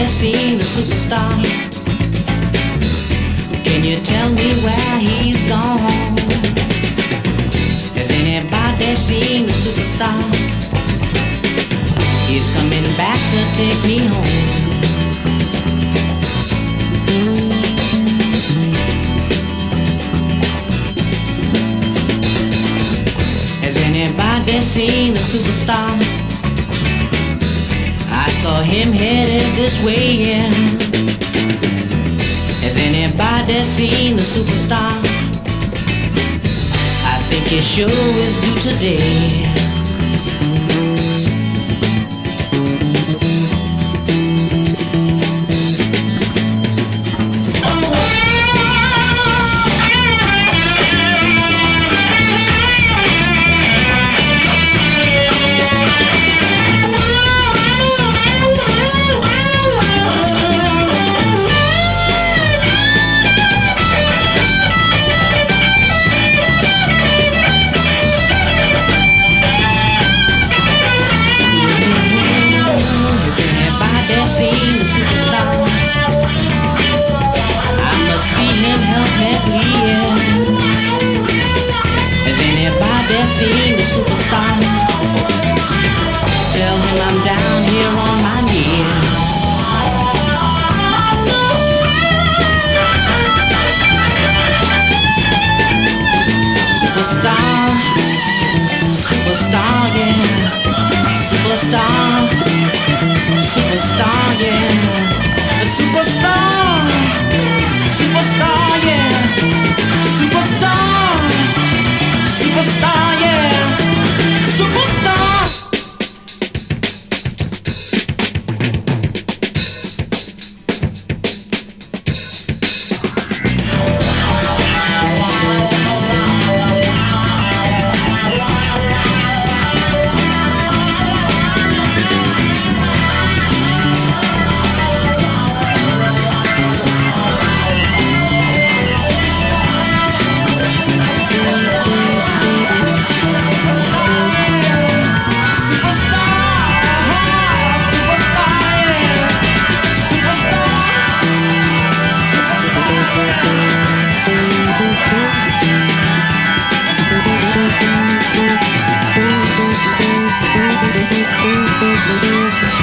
anybody seen the superstar? Can you tell me where he's gone? Has anybody seen the superstar? He's coming back to take me home. Has anybody seen the superstar? I saw him headed this way, yeah. Has anybody seen the superstar? I think his show is due today. Seen the superstar? I must see him help me please. Has anybody seen the superstar? Tell him I'm down here on my knees. Superstar, superstar, yeah. Superstar, superstar, yeah. A superstar, superstar, yeah. Superstar, superstar, yeah. Superstar.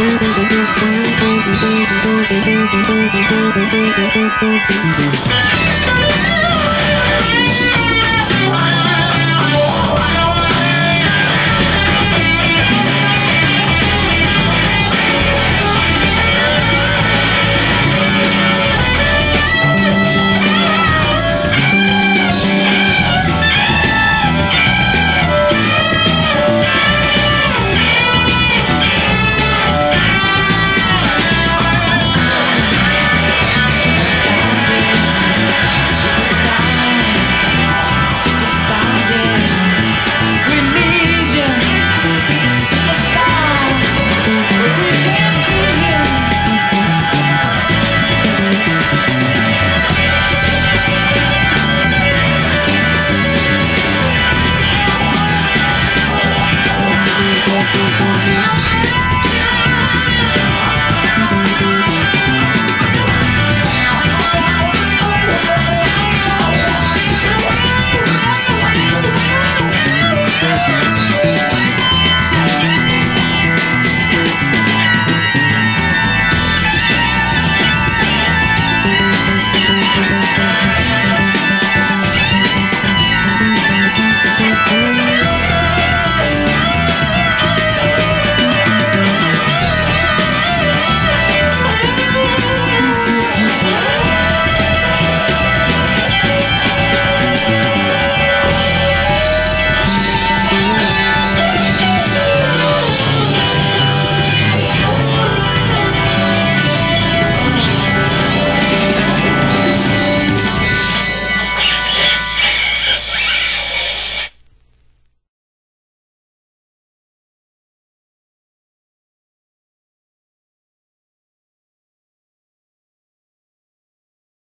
Thank you.